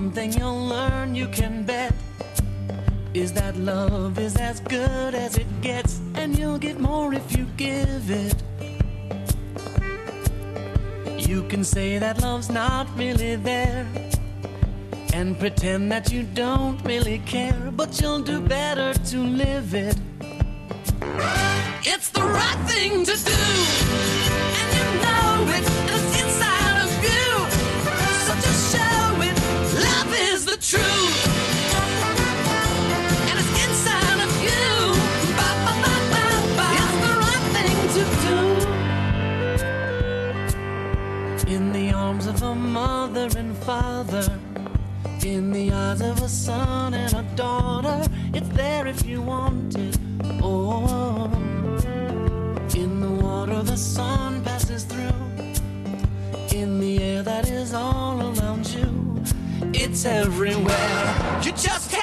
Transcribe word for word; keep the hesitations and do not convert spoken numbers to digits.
One thing you'll learn, you can bet, is that love is as good as it gets, and you'll get more if you give it. You can say that love's not really there, and pretend that you don't really care, but you'll do better to live it. It's the right thing to do, and you know it, and it's inside of you. So just show it, love is the truth, and it's inside of you. Ba, ba, ba, ba, ba. It's the right thing to do. In the arms of a mother and father, in the eyes of a son and a daughter, it's there if you want it. Oh, in the water the sun passes through, in the air that is all around you, it's everywhere. You just